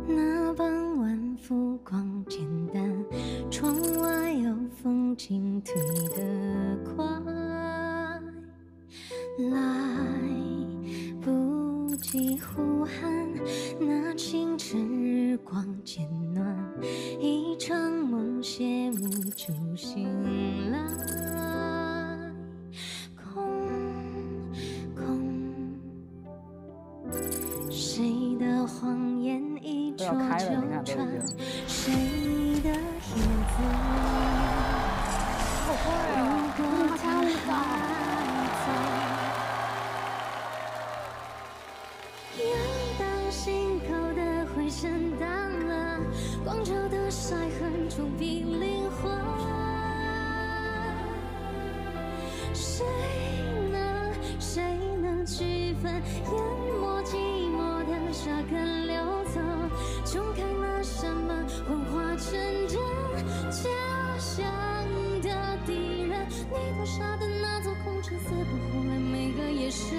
那傍晚浮光简单，窗外有风景推得快，来不及呼喊，那清晨日光渐暖，一场梦谢幕就醒来，空空，谁的谎言一戳就穿，谁的影子如果他还在，游荡心口的回声淡了，光照的晒痕冲逼灵魂，谁能区分淹没寂寞的沙跟流走，冲开了什么幻化成真假象的敌人，你投下的那座空城似乎换来每个夜深，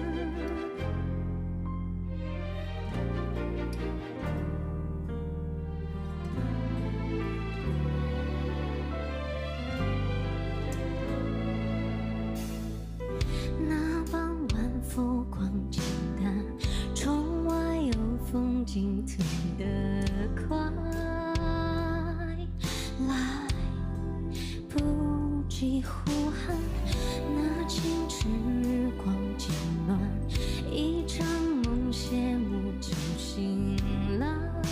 那傍晚浮光简单，窗外有风景推得快，来不及呼喊，那清晨日光渐暖，一场梦谢幕就醒来，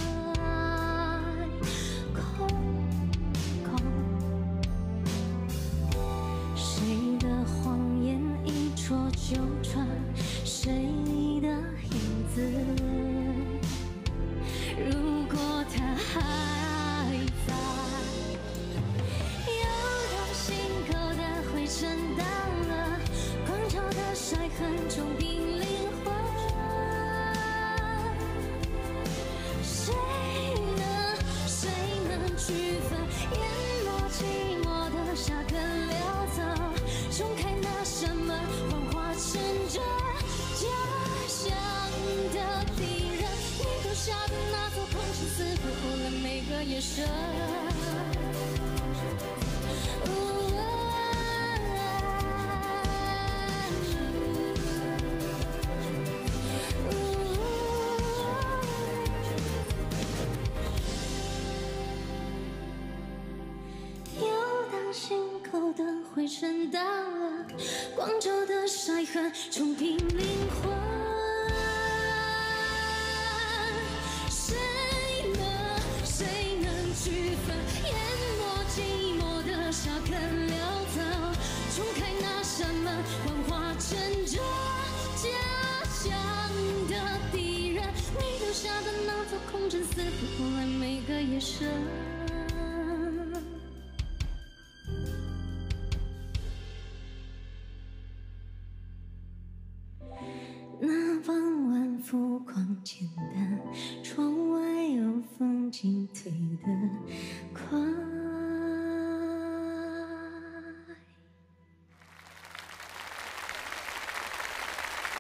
空空，谁的谎言一戳就穿，谁的影子如果他还在，游荡心口的回声淡了，光照的晒痕冲逼灵魂，谁能区分淹没寂寞的沙跟流走，冲开那什么幻化成这假象的敌人，你投下的那座空城似乎换了每个夜深，游荡心口的回声淡了，光照的晒痕冲平灵魂，谁能区分淹没寂寞的沙跟流走，冲开那什么幻化成这假象的敌人，你投下的那座空城似乎换来每个夜深，那傍晚浮光简单，窗外有风景推得快。